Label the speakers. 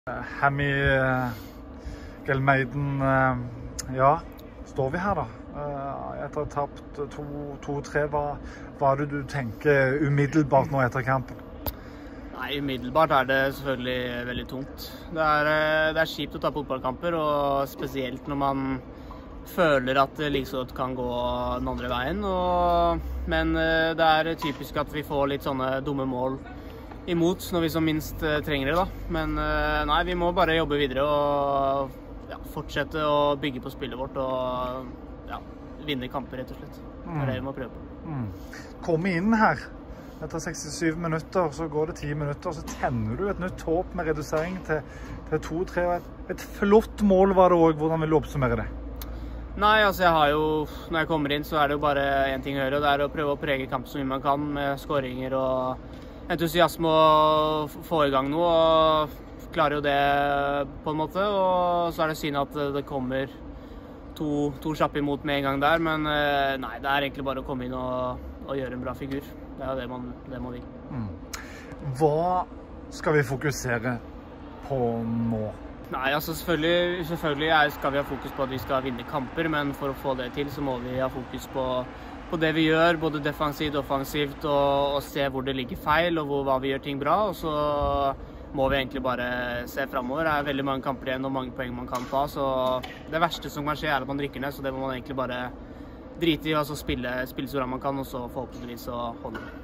Speaker 1: Hemi Gelmeiden, ja, står vi her da. Etter å ha tapt 2-3, hva er det du tenker umiddelbart nå etter kampen?
Speaker 2: Nei, umiddelbart er det selvfølgelig veldig tungt. Det er kjipt å ta fotballkamper, og spesielt når man føler at det like så godt kan gå den andre veien. Men det er typisk at vi får litt sånne dumme mål imot når vi som minst trenger det da. Men nei, vi må bare jobbe videre og fortsette å bygge på spillet vårt og vinne kamper rett og slett. Det er det vi må prøve på.
Speaker 1: Komme inn her etter 67 minutter, så går det 10 minutter, så tenner du et nytt håp med redusering til 2-3. Et flott mål var det også. Hvordan vil du oppsummere det?
Speaker 2: Nei, altså jeg har jo, når jeg kommer inn så er det jo bare en ting å gjøre, og det er å prøve å prege kamp så mye man kan med skåringer og entusiasme og få i gang noe, og klarer jo det på en måte, og så er det synd at det kommer to kjappe imot med en gang der, men nei, det er egentlig bare å komme inn og gjøre en bra figur. Det er jo det man vil.
Speaker 1: Hva skal vi fokusere på nå?
Speaker 2: Nei, altså selvfølgelig skal vi ha fokus på at vi skal vinne kamper, men for å få det til så må vi ha fokus på det vi gjør, både defensivt og offensivt, og se hvor det ligger feil, og hva vi gjør ting bra, og så må vi egentlig bare se fremover. Det er veldig mange kamper igjen og mange poeng man kan ta, så det verste som kan skje er at man rykker ned, så det må man egentlig bare drite i, altså spille så bra man kan, og så forhåpentligvis å holde det.